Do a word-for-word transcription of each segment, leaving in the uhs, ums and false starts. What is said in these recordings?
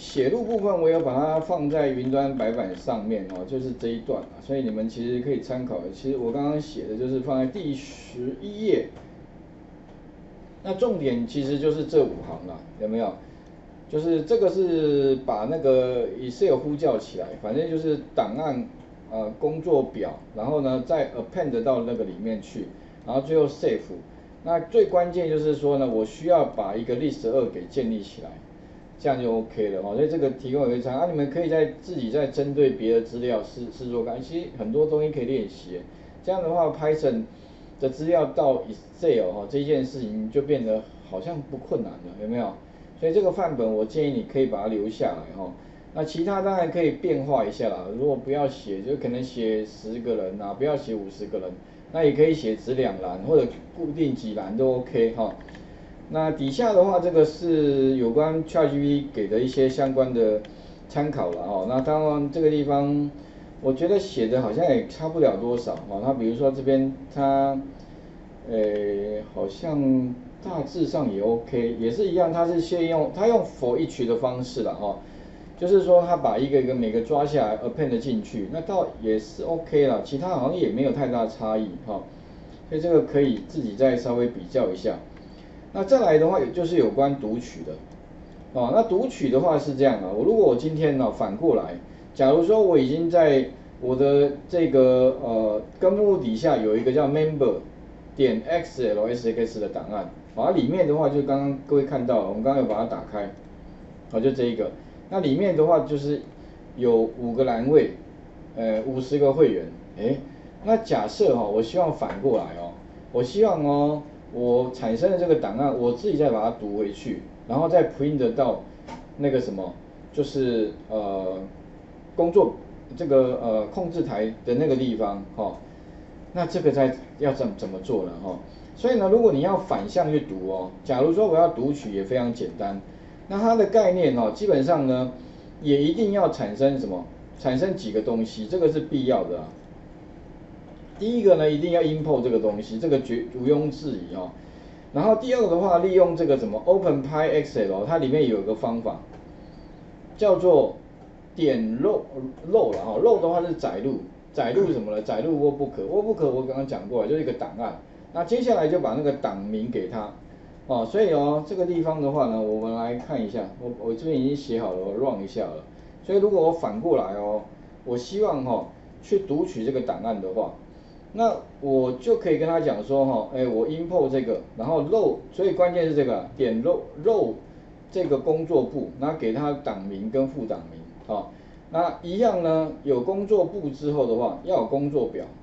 写入部分我有把它放在云端白板上面哦，就是这一段啊，所以你们其实可以参考。其实我刚刚写的就是放在第十一页，那重点其实就是这五行啦，有没有？就是这个是把那个 Excel 呼叫起来，反正就是档案呃工作表，然后呢再 append 到那个里面去，然后最后 save。那最关键就是说呢，我需要把一个 list 二给建立起来，这样就 OK 了哦。所以这个提供给参考，啊，你们可以在自己再针对别的资料试试做看，其实很多东西可以练习。这样的话 ，Python 的资料到 Excel 哈这件事情就变得好像不困难了，有没有？所以这个范本我建议你可以把它留下来哈。那其他当然可以变化一下啦，如果不要写，就可能写十个人啊，不要写五十个人，那也可以写只两栏或者固定几栏都 OK 哈。那底下的话，这个是有关 ChatGPT 给的一些相关的参考了哦。那当然这个地方，我觉得写的好像也差不了多少哦。那比如说这边它，呃，好像大致上也 OK， 也是一样，它是先用它用 for each 的方式了哈，就是说它把一个一个每个抓下来 append 进去，那倒也是 OK 啦，其他好像也没有太大差异哈，所以这个可以自己再稍微比较一下。那再来的话，也就是有关读取的，哦，那读取的话是这样啊，我如果我今天呢反过来，假如说我已经在我的这个呃根目录底下有一个叫 member 点 xlsx 的档案，啊，里面的话就刚刚各位看到了，我们刚刚有把它打开，啊，就这一个，那里面的话就是有五个栏位，呃，五十个会员，哎，那假设哈，我希望反过来哦，我希望哦。我产生的这个档案，我自己再把它读回去，然后再 print 到那个什么，就是呃工作这个呃控制台的那个地方哈、哦。那这个在要怎怎么做呢哈、哦？所以呢，如果你要反向去读哦，假如说我要读取也非常简单，那它的概念哦，基本上呢也一定要产生什么？产生几个东西，这个是必要的啊。第一个呢，一定要 import 这个东西，这个绝毋庸置疑哦。然后第二个的话，利用这个什么 OpenPyXL， 它里面有一个方法，叫做点漏漏了哈，漏的话是载入，载入什么呢？载入 Workbook，Workbook 我刚刚讲过了，就是一个档案。那接下来就把那个档名给它，哦，所以哦，这个地方的话呢，我们来看一下，我我这边已经写好了，我 run 一下了。所以如果我反过来哦，我希望哈、哦、去读取这个档案的话。那我就可以跟他讲说哈，哎，我 import 这个，然后 row， 所以关键是这个点 row row 这个工作簿，然后给他档名跟副档名，啊，那一样呢，有工作簿之后的话，要有工作表。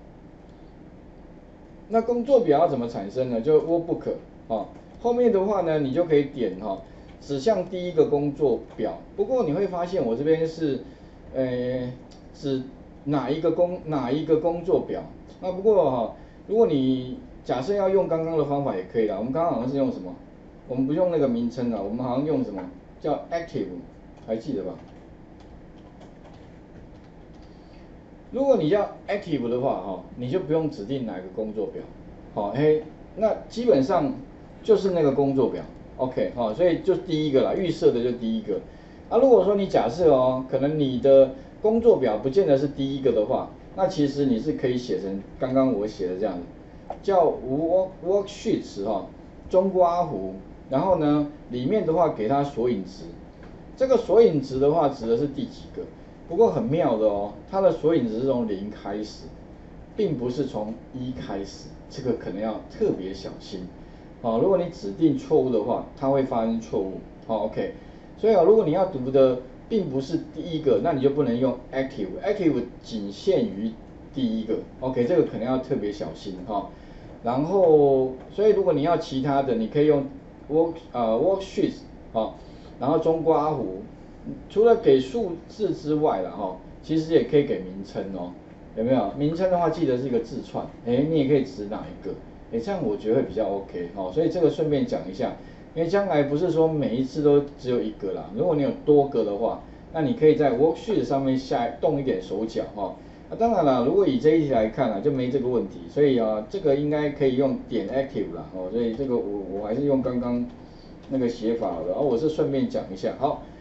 那工作表要怎么产生呢？就 workbook 啊，后面的话呢，你就可以点哈，指向第一个工作表。不过你会发现我这边是，呃，指哪一个工哪一个工作表。那不过哈，如果你假设要用刚刚的方法也可以啦。我们刚刚好像是用什么？我们不用那个名称了，我们好像用什么叫 active， 还记得吧？如果你要 active 的话哈，你就不用指定哪个工作表，好，嘿，那基本上就是那个工作表 ，OK 哈，所以就第一个啦，预设的就第一个。啊，如果说你假设哦，可能你的工作表不见得是第一个的话，那其实你是可以写成刚刚我写的这样子，叫 work worksheets 哈，中括弧，然后呢里面的话给它索引值，这个索引值的话指的是第几个？不过很妙的哦，它的索引值是从零开始，并不是从一开始，这个可能要特别小心。好、哦，如果你指定错误的话，它会发生错误。好、哦、，OK。所以啊，如果你要读的并不是第一个，那你就不能用 active，active 仅限于第一个。OK， 这个可能要特别小心哈、哦。然后，所以如果你要其他的，你可以用 work 呃 worksheets 啊、哦，然后中括弧，除了给数字之外了哈、哦，其实也可以给名称哦。有没有？名称的话，记得是一个字串，哎，你也可以指哪一个，哎，这样我觉得会比较 OK 哦。所以这个顺便讲一下，因为将来不是说每一次都只有一个啦，如果你有多个的话，那你可以在 worksheet 上面下动一点手脚哈、哦。啊，当然了，如果以这一题来看啊，就没这个问题，所以啊，这个应该可以用点 active 啦，哦，所以这个我我还是用刚刚那个写法的，然后我是顺便讲一下，好。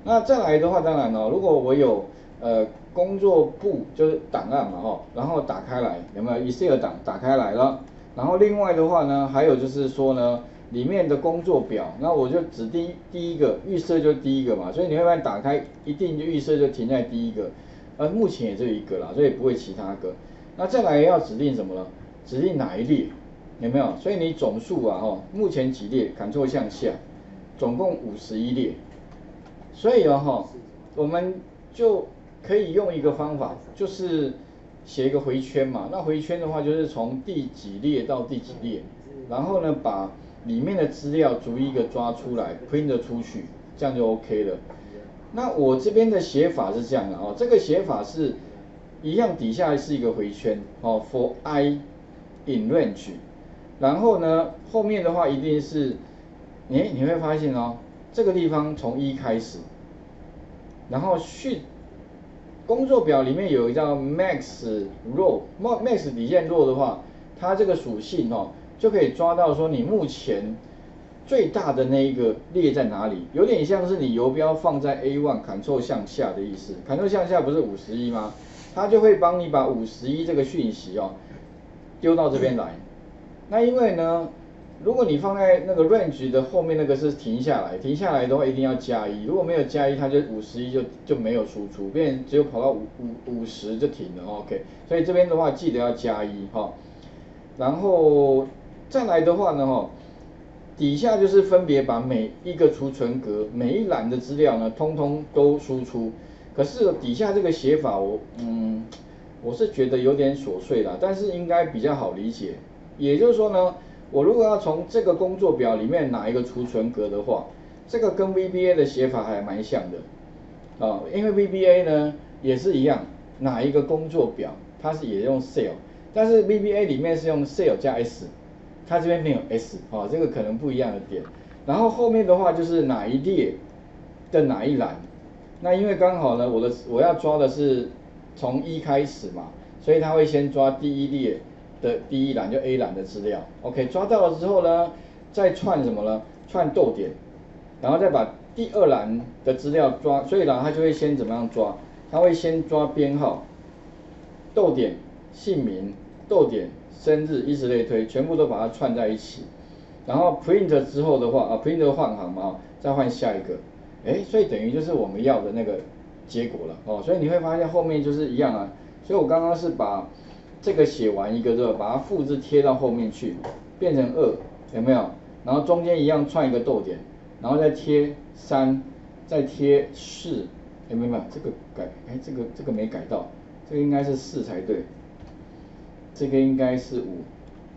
那再来的话，当然哦，如果我有呃工作簿就是档案嘛哦，然后打开来有没有 Excel 档打开来了？然后另外的话呢，还有就是说呢，里面的工作表，那我就指定第一个预设就第一个嘛，所以你会发现打开一定就预设就停在第一个，呃目前也就一个啦，所以不会其他个。那再来要指定什么呢？指定哪一列？有没有？所以你总数啊哦，目前几列 ，Ctrl 向下，总共五十一列。所以哦哈，我们就可以用一个方法，就是写一个回圈嘛。那回圈的话，就是从第几列到第几列，然后呢，把里面的资料逐一个抓出来 ，print 出去，这样就 OK 了。那我这边的写法是这样的哦，这个写法是一样，底下是一个回圈哦 ，for i in range， 然后呢，后面的话一定是，哎，你会发现哦。这个地方从一开始，然后序工作表里面有一个叫 max row，max 底线 row 的话，它这个属性哦，就可以抓到说你目前最大的那一个列在哪里，有点像是你游标放在 A 一 Ctrl 向下的意思 ，Ctrl 向下不是五十一吗？它就会帮你把五十一这个讯息哦丢到这边来。那因为呢，如果你放在那个 range 的后面那个是停下来，停下来的话一定要加一，如果没有加一，它就五十一就就没有输出，变成只有跑到五五五十就停了 ，OK。所以这边的话记得要加一哈，然后再来的话呢哈，底下就是分别把每一个储存格每一栏的资料呢，通通都输出。可是底下这个写法我嗯，我是觉得有点琐碎啦，但是应该比较好理解。也就是说呢。我如果要从这个工作表里面拿一个储存格的话，这个跟 V B A 的写法还蛮像的啊，因为 V B A 呢也是一样，哪一个工作表它是也用 cell， 但是 V B A 里面是用 cell 加 s， 它这边没有 s 啊，这个可能不一样的点。然后后面的话就是哪一列的哪一栏，那因为刚好呢，我的我要抓的是从一开始嘛，所以它会先抓第一列。的第一栏就 A 栏的资料 ，OK， 抓到了之后呢，再串什么呢？串逗点，然后再把第二栏的资料抓，所以呢，它就会先怎么样抓？它会先抓编号，逗点姓名，逗点生日，以此类推，全部都把它串在一起。然后 print 之后的话啊 ，print 换行嘛，再换下一个，哎，所以等于就是我们要的那个结果了哦。所以你会发现后面就是一样啊。所以我刚刚是把这个写完一个之后，把它复制贴到后面去，变成二，有没有？然后中间一样串一个逗点，然后再贴三，再贴四，有没有？这个改，哎，这个这个没改到，这个应该是四才对，这个应该是五。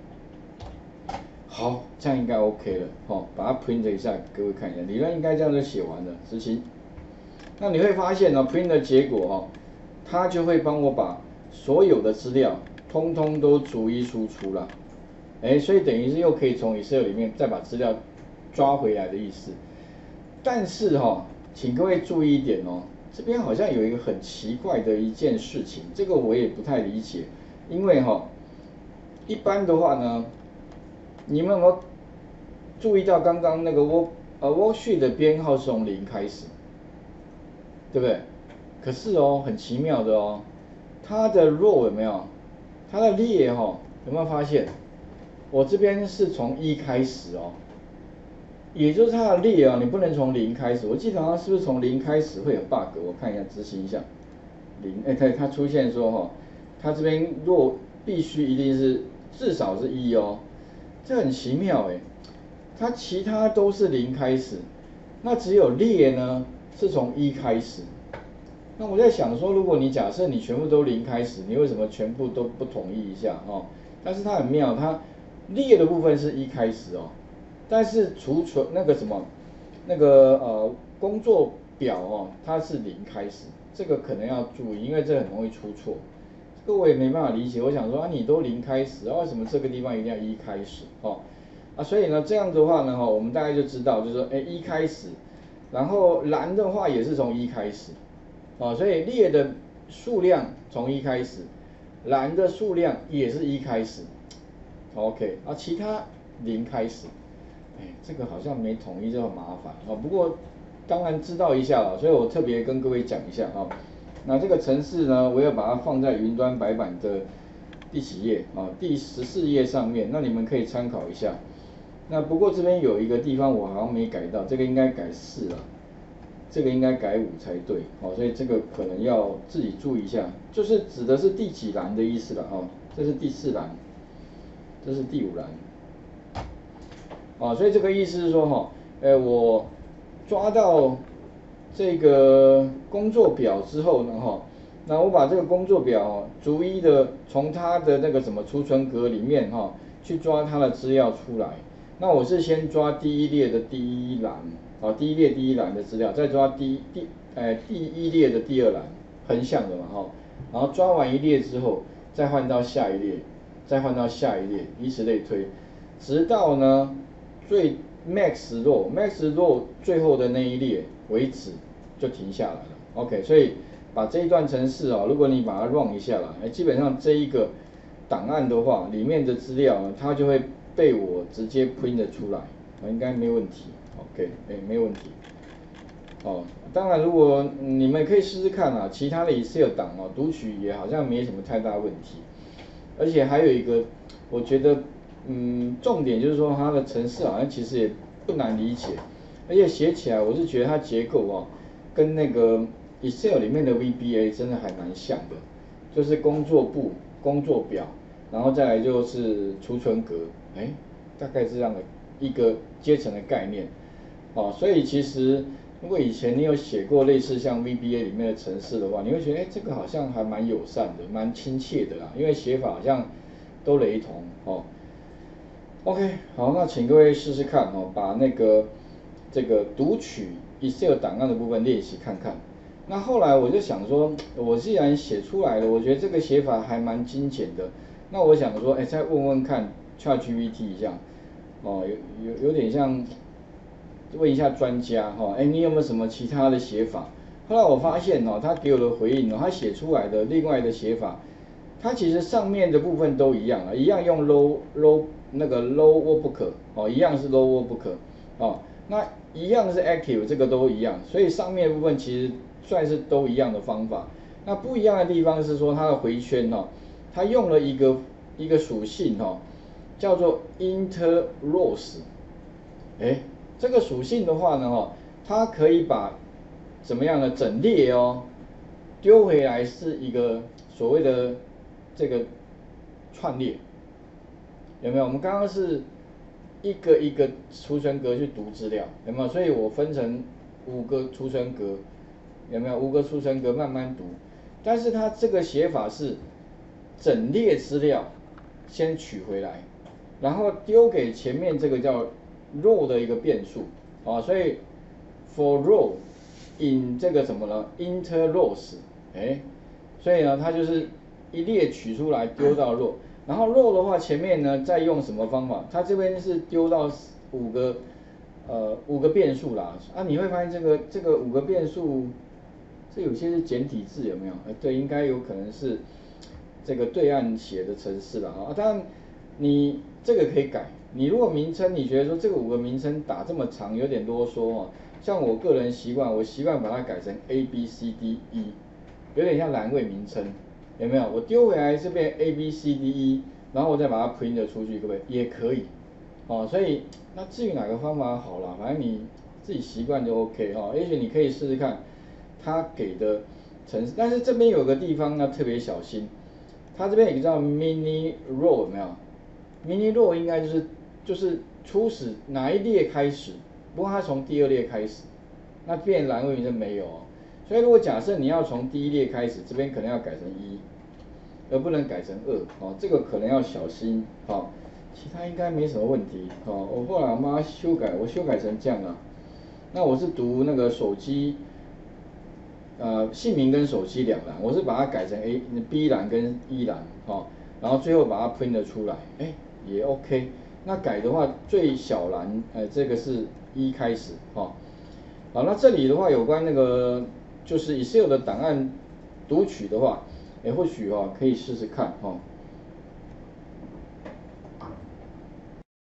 好，这样应该 OK 了，哦，把它 print 一下，各位看一下，理论应该这样就写完了，执行。那你会发现呢 ，print 的结果哦，它就会帮我把所有的资料通通都逐一输出了，哎，所以等于是又可以从 Excel 里面再把资料抓回来的意思。但是哈、哦，请各位注意一点哦，这边好像有一个很奇怪的一件事情，这个我也不太理解，因为哈、哦，一般的话呢，你们有没有注意到刚刚那个 work 呃 worksheet 的编号是从零开始，对不对？可是哦，很奇妙的哦，它的 row 有没有？它的列哈、哦，有没有发现？我这边是从一开始哦，也就是它的列啊，你不能从零开始。我记得好像是不是从零开始会有 bug？ 我看一下执行一下，零，哎，它它出现说哈、哦，它这边若必须一定是至少是一哦，这很奇妙哎，它其他都是零开始，那只有列呢是从一开始。那我在想说，如果你假设你全部都零开始，你为什么全部都不统一一下哦？但是它很妙，它列的部分是一开始哦，但是储存那个什么，那个呃工作表哦，它是零开始，这个可能要注意，因为这很容易出错。这个我也没办法理解，我想说啊，你都零开始，啊为什么这个地方一定要一开始哦？啊，所以呢这样的话呢哈、哦，我们大概就知道，就是说，哎一开始，然后栏的话也是从一开始。哦，所以列的数量从一开始，栏的数量也是一开始 ，OK， 啊，其他零开始，哎，这个好像没统一就很麻烦哦。不过当然知道一下了，所以我特别跟各位讲一下啊。那这个程式呢，我要把它放在云端白板的第几页啊？第十四页上面，那你们可以参考一下。那不过这边有一个地方我好像没改到，这个应该改四了，这个应该改五才对，哦，所以这个可能要自己注意一下，就是指的是第几栏的意思了，哦，这是第四栏，这是第五栏，哦，所以这个意思是说，哈，呃，我抓到这个工作表之后呢，哈，那我把这个工作表逐一的从它的那个什么储存格里面，哈，去抓它的资料出来。那我是先抓第一列的第一栏，啊，第一列第一栏的资料，再抓第第呃第一列的第二栏，横向的嘛，哈，然后抓完一列之后，再换到下一列，再换到下一列，以此类推，直到呢最 max row max row 最后的那一列为止，就停下来了。OK， 所以把这一段程式啊，如果你把它 run 一下来，基本上这一个档案的话，里面的资料呢，它就会被我直接 print 出来，应该没问题。OK， 哎，没有问题。哦，当然如果你们可以试试看啊，其他的 Excel 档哦，读取也好像没什么太大问题。而且还有一个，我觉得，嗯，重点就是说它的程式好像其实也不难理解，而且写起来我是觉得它结构哦，跟那个 Excel 里面的 V B A 真的还蛮像的，就是工作簿、工作表，然后再来就是储存格，哎，大概这样的一个阶层的概念。哦，所以其实如果以前你有写过类似像 V B A 里面的程式的话，你会觉得，哎，这个好像还蛮友善的，蛮亲切的啦，因为写法好像都雷同哦。OK， 好，那请各位试试看哦，把那个这个读取 Excel 档案的部分练习看看。那后来我就想说，我既然写出来了，我觉得这个写法还蛮精简的，那我想说，哎，再问问看 ChatGPT 一下，哦，有有有点像。问一下专家哈，哎，你有没有什么其他的写法？后来我发现哦，他给我的回应哦，他写出来的另外的写法，他其实上面的部分都一样啊，一样用 low low 那个 low workbook 哦，一样是 low workbook 哦，那一样是 active 这个都一样，所以上面的部分其实算是都一样的方法。那不一样的地方是说它的回圈哦，它用了一个一个属性哦，叫做 interrows， 哎。这个属性的话呢，哈，它可以把怎么样的整列哦丢回来是一个所谓的这个串列，有没有？我们刚刚是一个一个储存格去读资料，有没有？所以我分成五个储存格，有没有？五个储存格慢慢读，但是它这个写法是整列资料先取回来，然后丢给前面这个叫row 的一个变数啊，所以 for row in 这个什么呢 inter rows， 哎，所以呢它就是一列取出来丢到 row， 然后 row 的话前面呢再用什么方法？它这边是丢到五个呃五个变数啦，啊你会发现这个这个五个变数，这有些是简体字有没有？哎对，应该有可能是这个对岸写的程式啦啊，当然你这个可以改。你如果名称你觉得说这个五个名称打这么长有点啰嗦哦，像我个人习惯，我习惯把它改成 A B C D E， 有点像栏位名称，有没有？我丢回来这边 A B C D E， 然后我再把它 print 出去，各位也可以，哦，所以那至于哪个方法好啦，反正你自己习惯就 OK 哦，也许你可以试试看他给的程式，但是这边有个地方要特别小心，它这边有个叫 mini row 有没有 ？mini row 应该就是就是初始哪一列开始，不过它从第二列开始，那变栏位名称没有哦。所以如果假设你要从第一列开始，这边可能要改成一，而不能改成二哦，这个可能要小心哦。其他应该没什么问题哦。我后来我帮它修改，我修改成这样啊。那我是读那个手机，呃，姓名跟手机两栏，我是把它改成 A B 栏跟 E 栏哦，然后最后把它 print 出来，哎，也 OK。那改的话，最小栏，呃，这个是一开始，哈，好，那这里的话，有关那个就是 Excel 的档案读取的话，哎，或许哈可以试试看，哈。